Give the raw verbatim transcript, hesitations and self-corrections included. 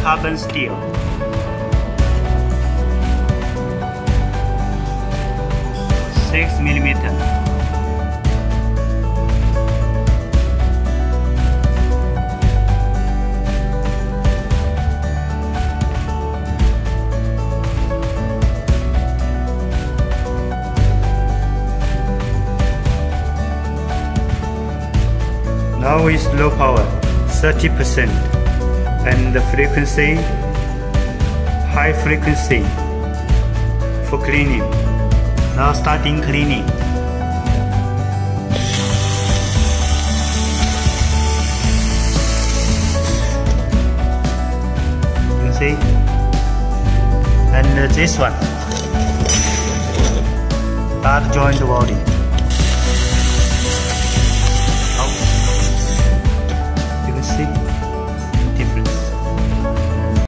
carbon steel. Six millimeter. Now is low power, thirty percent, and the frequency, high frequency for cleaning. Now starting cleaning. You see? And uh, this one, bad joint welding.